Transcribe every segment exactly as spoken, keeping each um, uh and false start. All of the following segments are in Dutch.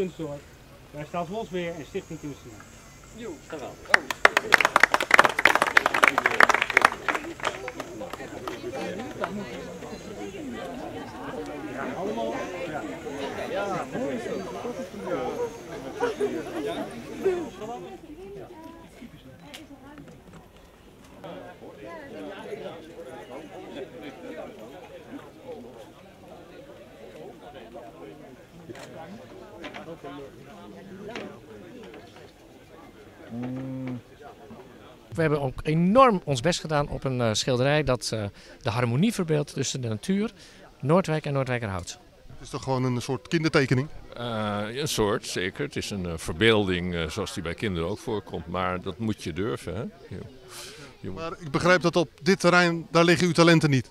Kunstdorp, bij Staatsbosbeheer en Stichting Kunstenaar. Jo, geweldig. Ja, allemaal. Ja, ja, mooi zo. Ja. We hebben ook enorm ons best gedaan op een uh, schilderij dat uh, de harmonie verbeeldt tussen de natuur, Noordwijk en Noordwijkerhout. Het is toch gewoon een soort kindertekening? Uh, een soort, zeker. Het is een uh, verbeelding uh, zoals die bij kinderen ook voorkomt, maar dat moet je durven. Hè? Je, je moet... Maar ik begrijp dat op dit terrein, daar liggen uw talenten niet.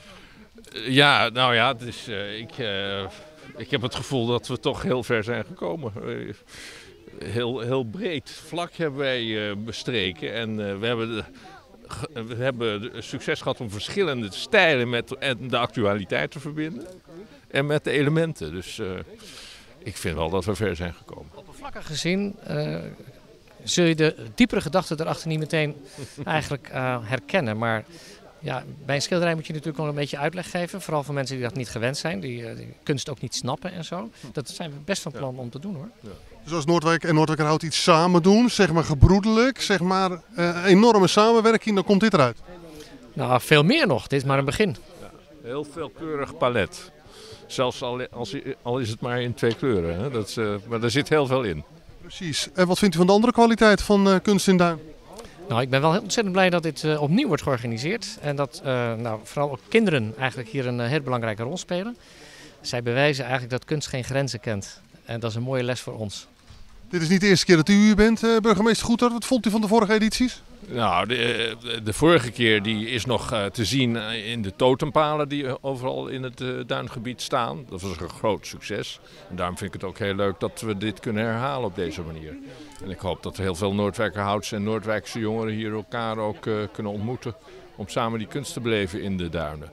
Uh, ja, nou ja, het is, uh, ik, uh, ik heb het gevoel dat we toch heel ver zijn gekomen. Uh, Heel, heel breed vlak hebben wij uh, bestreken en uh, we, hebben de, we hebben succes gehad om verschillende stijlen met en de actualiteit te verbinden en met de elementen. Dus uh, ik vind wel dat we ver zijn gekomen. Oppervlakkig gezien uh, zul je de diepere gedachten erachter niet meteen eigenlijk uh, herkennen, maar ja, bij een schilderij moet je natuurlijk ook een beetje uitleg geven, vooral voor mensen die dat niet gewend zijn, die, uh, die kunst ook niet snappen en zo. Dat zijn we best van plan om te doen hoor. Ja. Dus als Noordwijk en Noordwijkerhout iets samen doen, zeg maar gebroedelijk, zeg maar uh, enorme samenwerking, dan komt dit eruit. Nou, veel meer nog. Dit is maar een begin. Ja, heel veelkleurig palet. Zelfs al, als, al is het maar in twee kleuren. Hè? Dat is, uh, maar daar zit heel veel in. Precies. En wat vindt u van de andere kwaliteit van uh, Kunst in Duin? Nou, ik ben wel heel ontzettend blij dat dit uh, opnieuw wordt georganiseerd. En dat uh, nou, vooral ook kinderen eigenlijk hier een uh, heel belangrijke rol spelen. Zij bewijzen eigenlijk dat kunst geen grenzen kent. En dat is een mooie les voor ons. Dit is niet de eerste keer dat u hier bent, uh, burgemeester Goethart. Wat vond u van de vorige edities? Nou, de, de vorige keer die is nog uh, te zien in de totempalen die overal in het uh, duingebied staan. Dat was een groot succes. En daarom vind ik het ook heel leuk dat we dit kunnen herhalen op deze manier. En ik hoop dat heel veel Noordwijkerhoutse en Noordwijkse jongeren hier elkaar ook uh, kunnen ontmoeten om samen die kunst te beleven in de duinen.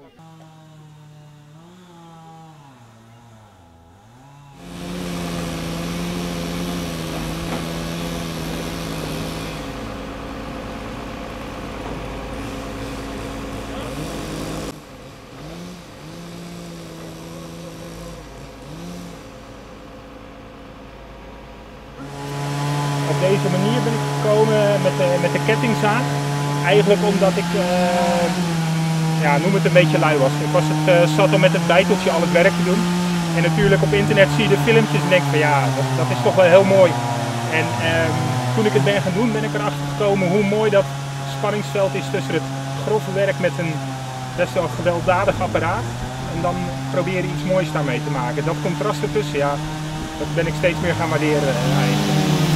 Op deze manier ben ik gekomen met de, met de kettingzaag. Eigenlijk omdat ik, uh, ja, noem het een beetje lui was. Ik was het uh, zat om met het bijteltje al het werk te doen. En natuurlijk op internet zie je de filmpjes en denk van ja, dat, dat is toch wel heel mooi. En uh, toen ik het ben gaan doen ben ik erachter gekomen hoe mooi dat spanningsveld is tussen het grove werk met een best wel gewelddadig apparaat. En dan proberen iets moois daarmee te maken. Dat contrast ertussen, ja, dat ben ik steeds meer gaan waarderen uh, eigenlijk.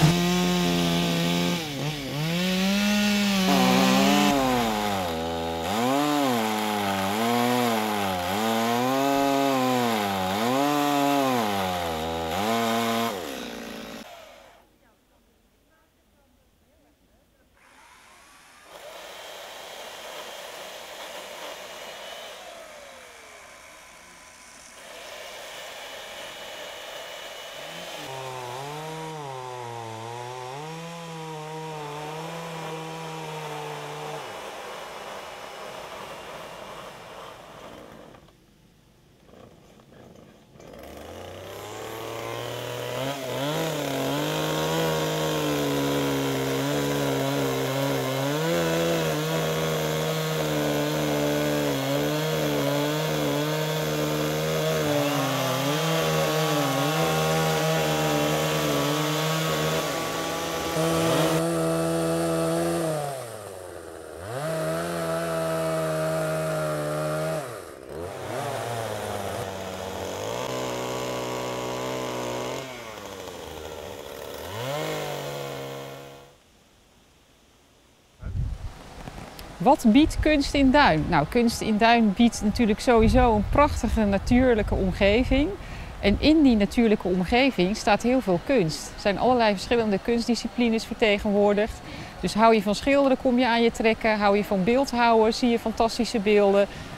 Wat biedt Kunst in Duin? Nou, Kunst in Duin biedt natuurlijk sowieso een prachtige natuurlijke omgeving. En in die natuurlijke omgeving staat heel veel kunst. Er zijn allerlei verschillende kunstdisciplines vertegenwoordigd. Dus hou je van schilderen, kom je aan je trekken. Hou je van beeldhouwen, zie je fantastische beelden.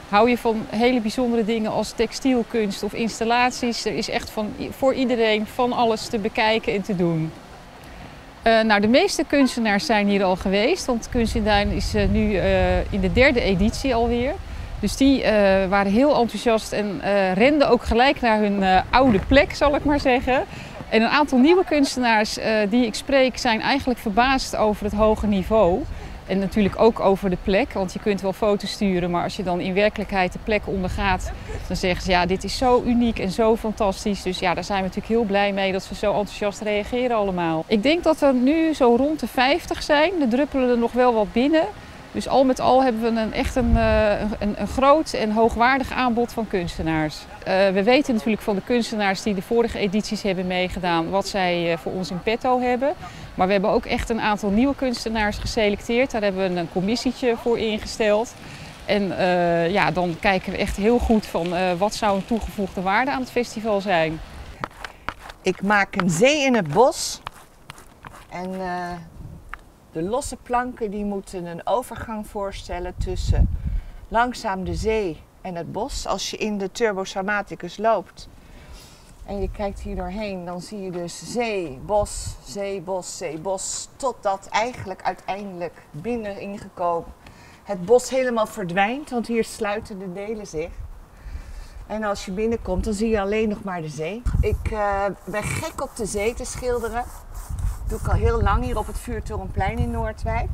Hou je van hele bijzondere dingen als textielkunst of installaties? Er is echt van, voor iedereen van alles te bekijken en te doen. Uh, nou, de meeste kunstenaars zijn hier al geweest, want Kunst in Duin is uh, nu uh, in de derde editie alweer. Dus die uh, waren heel enthousiast en uh, renden ook gelijk naar hun uh, oude plek, zal ik maar zeggen. En een aantal nieuwe kunstenaars uh, die ik spreek zijn eigenlijk verbaasd over het hoge niveau. En natuurlijk ook over de plek, want je kunt wel foto's sturen, maar als je dan in werkelijkheid de plek ondergaat, dan zeggen ze ja, dit is zo uniek en zo fantastisch. Dus ja, daar zijn we natuurlijk heel blij mee dat ze zo enthousiast reageren allemaal. Ik denk dat er nu zo rond de vijftig zijn, er druppelen er nog wel wat binnen. Dus al met al hebben we een, echt een, een, een groot en hoogwaardig aanbod van kunstenaars. Uh, we weten natuurlijk van de kunstenaars die de vorige edities hebben meegedaan wat zij uh, voor ons in petto hebben. Maar we hebben ook echt een aantal nieuwe kunstenaars geselecteerd. Daar hebben we een commissietje voor ingesteld. En uh, ja, dan kijken we echt heel goed van uh, wat zou een toegevoegde waarde aan het festival zijn. Ik maak een zee in het bos. En uh, de losse planken die moeten een overgang voorstellen tussen langzaam de zee en het bos. Als je in de Turbo Sarmaticus loopt en je kijkt hier doorheen, dan zie je dus zee, bos, zee, bos, zee, bos. Totdat eigenlijk uiteindelijk binnen ingekomen het bos helemaal verdwijnt, want hier sluiten de delen zich. En als je binnenkomt, dan zie je alleen nog maar de zee. Ik uh, ben gek op de zee te schilderen. Dat doe ik al heel lang hier op het Vuurtorenplein in Noordwijk.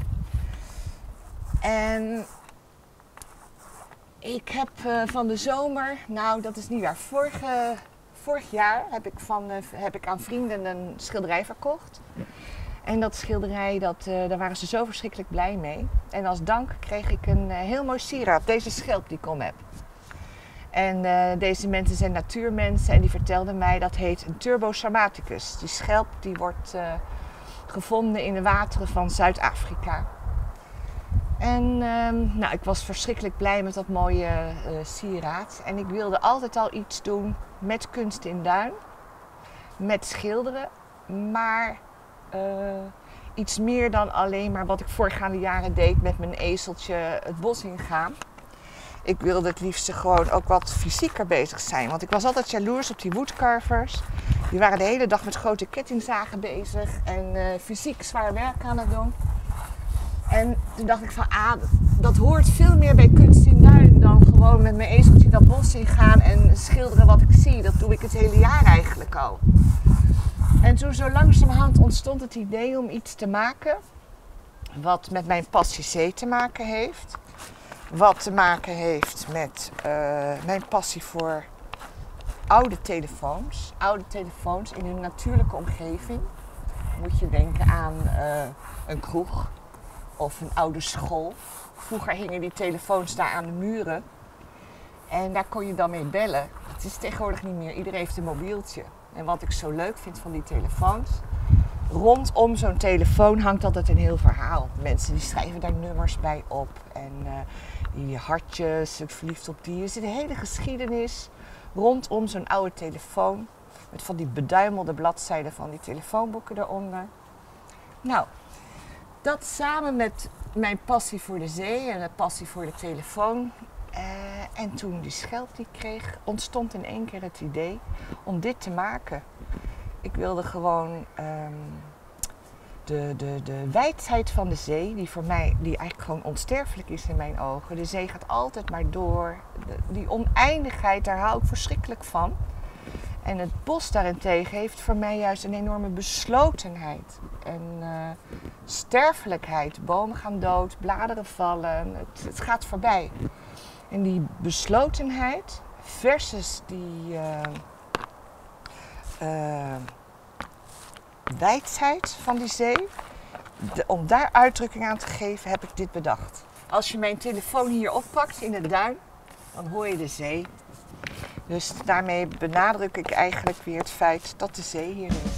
En ik heb uh, van de zomer, nou dat is niet waar, vorige, vorig jaar heb ik, van, uh, heb ik aan vrienden een schilderij verkocht. En dat schilderij, dat, uh, daar waren ze zo verschrikkelijk blij mee. En als dank kreeg ik een uh, heel mooi sieraad, deze schelp die ik om heb. En uh, deze mensen zijn natuurmensen en die vertelden mij dat heet een Turbo Sarmaticus. Die schelp die wordt uh, gevonden in de wateren van Zuid-Afrika. En uh, nou, ik was verschrikkelijk blij met dat mooie uh, sieraad. En ik wilde altijd al iets doen met Kunst in Duin, met schilderen, maar uh, iets meer dan alleen maar wat ik voorgaande jaren deed met mijn ezeltje het bos ingaan. Ik wilde het liefst gewoon ook wat fysieker bezig zijn. Want ik was altijd jaloers op die woodcarvers. Die waren de hele dag met grote kettingzagen bezig en uh, fysiek zwaar werk aan het doen. En toen dacht ik van, ah, dat hoort veel meer bij Kunst in Duin dan gewoon met mijn ezeltje dat bos ingaan en schilderen wat ik zie. Dat doe ik het hele jaar eigenlijk al. En toen zo langzamerhand ontstond het idee om iets te maken wat met mijn passie zee te maken heeft. Wat te maken heeft met uh, mijn passie voor oude telefoons. Oude telefoons in hun natuurlijke omgeving. Moet je denken aan uh, een kroeg of een oude school. Vroeger hingen die telefoons daar aan de muren. En daar kon je dan mee bellen. Het is tegenwoordig niet meer. Iedereen heeft een mobieltje. En wat ik zo leuk vind van die telefoons, rondom zo'n telefoon hangt altijd een heel verhaal. Mensen die schrijven daar nummers bij op. En uh, die hartjes, ik verliefd op die. Er zit een hele geschiedenis rondom zo'n oude telefoon. Met van die beduimelde bladzijden van die telefoonboeken eronder. Nou, dat samen met mijn passie voor de zee en mijn passie voor de telefoon. Uh, en toen die schelp die ik kreeg, ontstond in één keer het idee om dit te maken. Ik wilde gewoon um, de, de, de wijdheid van de zee, die voor mij, die eigenlijk gewoon onsterfelijk is in mijn ogen. De zee gaat altijd maar door. De, die oneindigheid, daar hou ik verschrikkelijk van. En het bos daarentegen heeft voor mij juist een enorme beslotenheid. En uh, sterfelijkheid. Bomen gaan dood, bladeren vallen, het, het gaat voorbij. En die beslotenheid versus die uh, uh, wijdheid van die zee, de, om daar uitdrukking aan te geven, heb ik dit bedacht. Als je mijn telefoon hier oppakt in de duin, dan hoor je de zee. Dus daarmee benadruk ik eigenlijk weer het feit dat de zee hier is.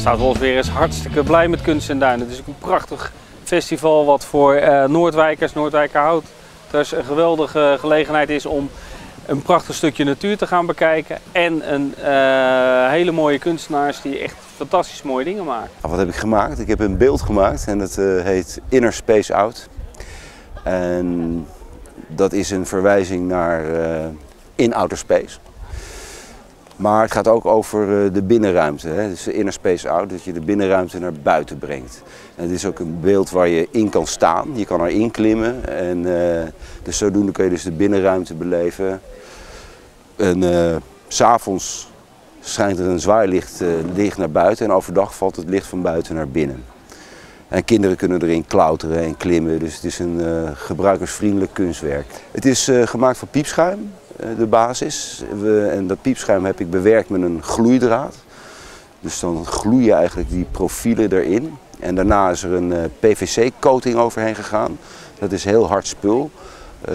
Zuid-Wolfswinkel is hartstikke blij met Kunst in Duin. Het is ook een prachtig festival wat voor uh, Noordwijkers, Noordwijkerhouters een geweldige gelegenheid is om een prachtig stukje natuur te gaan bekijken. En een uh, hele mooie kunstenaars die echt fantastisch mooie dingen maken. Wat heb ik gemaakt? Ik heb een beeld gemaakt en dat uh, heet Inner Space Out. En dat is een verwijzing naar uh, In Outer Space. Maar het gaat ook over uh, de binnenruimte. Hè? Dus de Inner Space Out, dat je de binnenruimte naar buiten brengt. En het is ook een beeld waar je in kan staan. Je kan erin klimmen. En, uh, dus zodoende kun je dus de binnenruimte beleven. En uh, 's avonds schijnt er een zwaailicht uh, licht naar buiten en overdag valt het licht van buiten naar binnen. En kinderen kunnen erin klauteren en klimmen, dus het is een uh, gebruikersvriendelijk kunstwerk. Het is uh, gemaakt van piepschuim, uh, de basis. We, en dat piepschuim heb ik bewerkt met een gloeidraad. Dus dan gloeien eigenlijk die profielen erin. En daarna is er een uh, P V C-coating overheen gegaan. Dat is heel hard spul. Uh,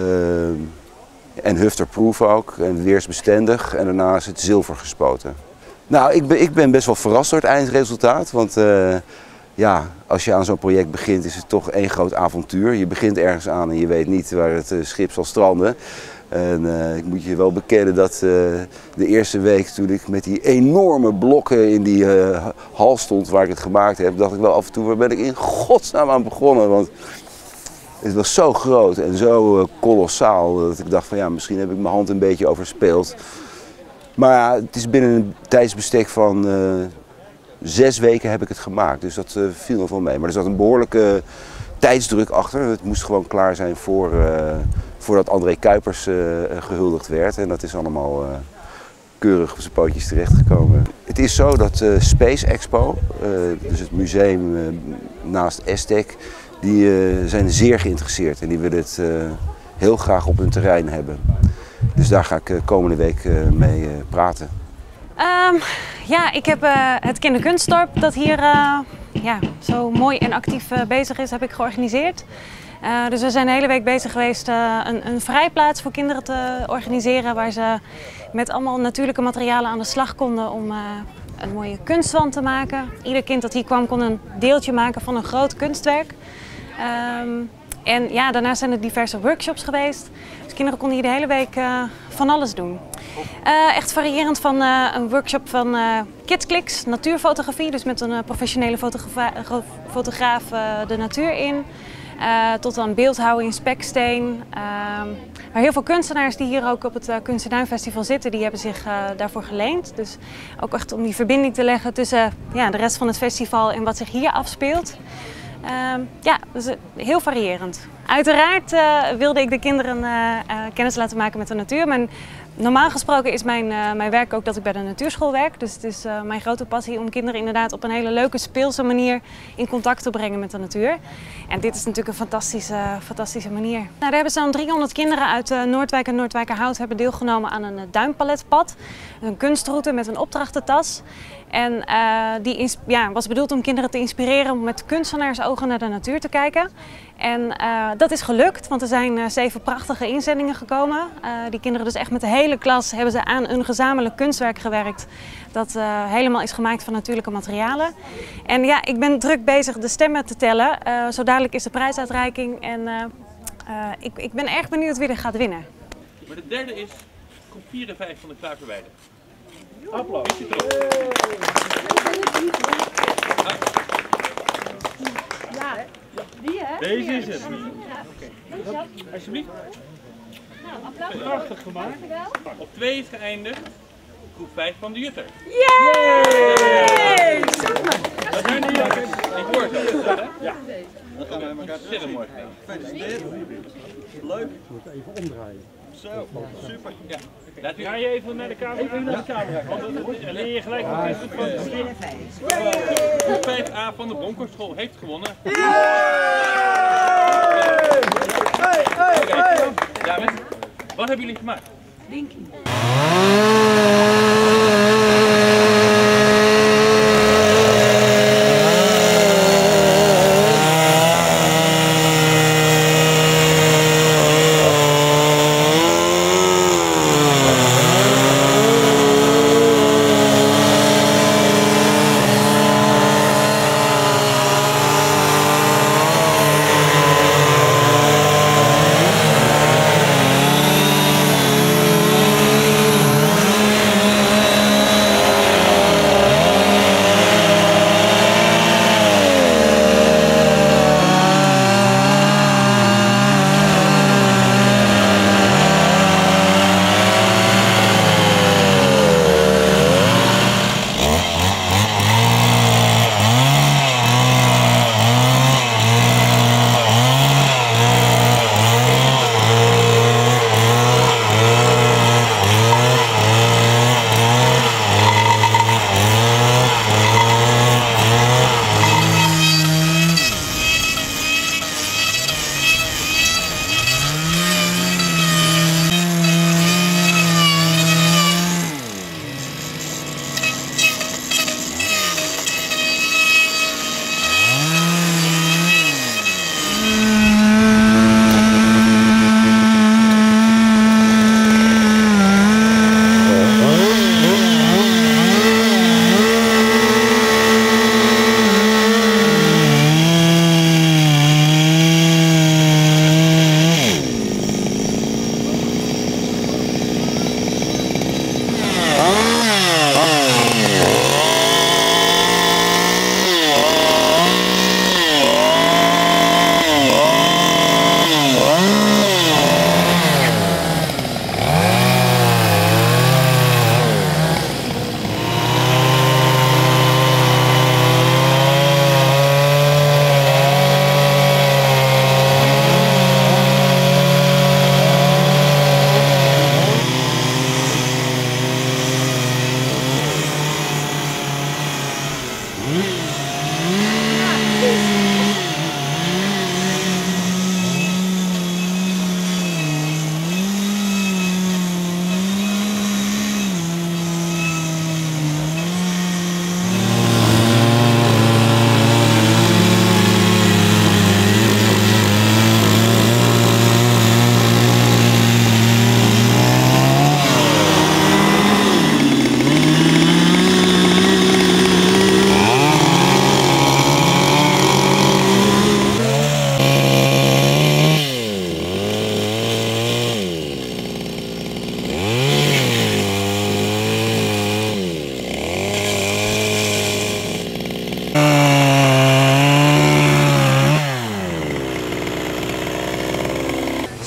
En hufterproof ook, en weersbestendig. En daarna is het zilver gespoten. Nou, ik ben, ik ben best wel verrast door het eindresultaat. Want uh, ja, als je aan zo'n project begint is het toch één groot avontuur. Je begint ergens aan en je weet niet waar het uh, schip zal stranden. En uh, ik moet je wel bekennen dat uh, de eerste week toen ik met die enorme blokken in die uh, hal stond waar ik het gemaakt heb, dacht ik wel af en toe, waar ben ik in godsnaam aan begonnen? Want het was zo groot en zo uh, kolossaal dat ik dacht van ja, misschien heb ik mijn hand een beetje overspeeld. Maar ja, het is binnen een tijdsbestek van uh, zes weken heb ik het gemaakt, dus dat uh, viel nog wel mee. Maar er zat een behoorlijke tijdsdruk achter. Het moest gewoon klaar zijn voor, uh, voordat André Kuipers uh, gehuldigd werd en dat is allemaal uh, keurig op zijn pootjes terechtgekomen. Het is zo dat uh, Space Expo, uh, dus het museum uh, naast Estec, die uh, zijn zeer geïnteresseerd en die willen het uh, heel graag op hun terrein hebben. Dus daar ga ik uh, komende week uh, mee uh, praten. Um, ja, ik heb uh, het Kinderkunstdorp dat hier uh, ja, zo mooi en actief uh, bezig is, heb ik georganiseerd. Uh, dus we zijn de hele week bezig geweest uh, een, een vrijplaats voor kinderen te organiseren waar ze met allemaal natuurlijke materialen aan de slag konden om uh, een mooie kunstwand te maken. Ieder kind dat hier kwam kon een deeltje maken van een groot kunstwerk. Um, en ja, daarnaast zijn er diverse workshops geweest. Dus kinderen konden hier de hele week uh, van alles doen. Uh, echt variërend van uh, een workshop van uh, KidsClicks, natuurfotografie, dus met een uh, professionele fotogra fotograaf uh, de natuur in. Uh, tot aan beeldhouwen in speksteen. Uh, maar heel veel kunstenaars die hier ook op het uh, Kunst in Duin Festival zitten, die hebben zich uh, daarvoor geleend. Dus ook echt om die verbinding te leggen tussen uh, ja, de rest van het festival en wat zich hier afspeelt. Uh, ja, dus uh, heel variërend. Uiteraard uh, wilde ik de kinderen uh, uh, kennis laten maken met de natuur. Mijn, normaal gesproken is mijn, uh, mijn werk ook dat ik bij de natuurschool werk. Dus het is uh, mijn grote passie om kinderen inderdaad op een hele leuke, speelse manier in contact te brengen met de natuur. En dit is natuurlijk een fantastische, fantastische manier. Nou, daar hebben zo'n driehonderd kinderen uit uh, Noordwijk en Noordwijkerhout hebben deelgenomen aan een uh, duinpaletpad. Een kunstroute met een opdrachtentas. En uh, die ja, was bedoeld om kinderen te inspireren om met kunstenaarsogen naar de natuur te kijken. En uh, dat is gelukt, want er zijn uh, zeven prachtige inzendingen gekomen. Uh, die kinderen dus echt met de hele klas hebben ze aan een gezamenlijk kunstwerk gewerkt. Dat uh, helemaal is gemaakt van natuurlijke materialen. En ja, ik ben druk bezig de stemmen te tellen. Uh, zo dadelijk is de prijsuitreiking en uh, uh, ik, ik ben erg benieuwd wie er gaat winnen. Maar de derde is groep vier en vijf van de Kluiverweide. Applaus. Ja, die hè? Deze is het. Ja. Alsjeblieft. Nou, applaus. Prachtig gemaakt. Op twee is geëindigd groep vijf van de Jutter. Yay! Super! Dat zijn die jongens. Ik hoor het wel, hè? Ja. Dat gaan we met elkaar ontzettend mooi gedaan. Gefeliciteerd. Leuk. Ik moet even omdraaien. Zo, super. Ja. Ga je even naar de camera? Even naar de camera. Want dan leer je gelijk wat is het van de Groep vijf A van de Bronkhorstschool heeft gewonnen. Hey, hey, hey. Dames, wat hebben jullie gemaakt? Dinky.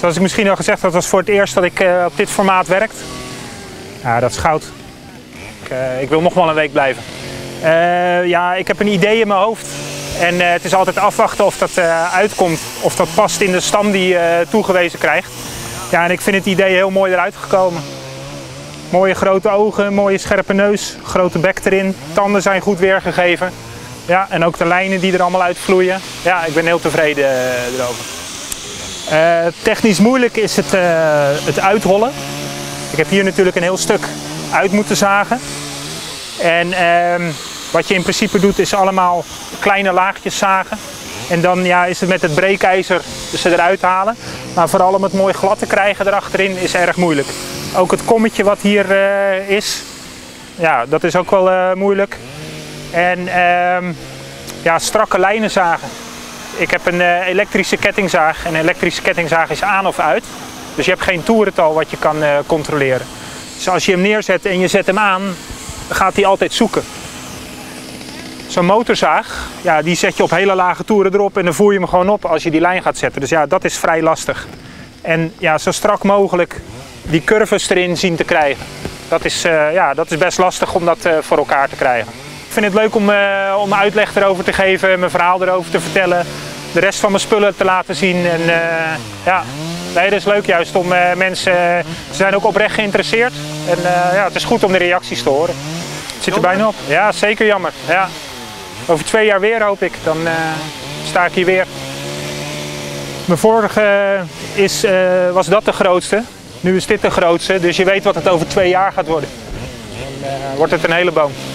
Zoals ik misschien al gezegd had, was voor het eerst dat ik uh, op dit formaat werk. Ja, dat is goud. Ik, uh, ik wil nog wel een week blijven. Uh, ja, ik heb een idee in mijn hoofd. En uh, het is altijd afwachten of dat uh, uitkomt. Of dat past in de stam die je uh, toegewezen krijgt. Ja, en ik vind het idee heel mooi eruit gekomen. Mooie grote ogen, mooie scherpe neus, grote bek erin. Tanden zijn goed weergegeven. Ja, en ook de lijnen die er allemaal uitvloeien. Ja, ik ben heel tevreden uh, erover. Uh, technisch moeilijk is het, uh, het uithollen. Ik heb hier natuurlijk een heel stuk uit moeten zagen. En uh, wat je in principe doet is allemaal kleine laagjes zagen. En dan ja, is het met het breekijzer ze eruit halen. Maar vooral om het mooi glad te krijgen erachterin is erg moeilijk. Ook het kommetje wat hier uh, is, ja, dat is ook wel uh, moeilijk. En uh, ja, strakke lijnen zagen. Ik heb een uh, elektrische kettingzaag en een elektrische kettingzaag is aan of uit. Dus je hebt geen toerental wat je kan uh, controleren. Dus als je hem neerzet en je zet hem aan, dan gaat hij altijd zoeken. Zo'n motorzaag, ja, die zet je op hele lage toeren erop en dan voer je hem gewoon op als je die lijn gaat zetten. Dus ja, dat is vrij lastig. En ja, zo strak mogelijk die curves erin zien te krijgen. Dat is, uh, ja, dat is best lastig om dat uh, voor elkaar te krijgen. Ik vind het leuk om, uh, om uitleg erover te geven, mijn verhaal erover te vertellen. De rest van mijn spullen te laten zien. En, uh, ja, nee, dat is leuk juist om uh, mensen, uh, ze zijn ook oprecht geïnteresseerd. En uh, ja, het is goed om de reacties te horen. Het zit er bijna op. Ja, zeker jammer. Ja. Over twee jaar weer hoop ik, dan uh, sta ik hier weer. Mijn vorige is, uh, was dat de grootste. Nu is dit de grootste, dus je weet wat het over twee jaar gaat worden. Dan uh, wordt het een hele boom.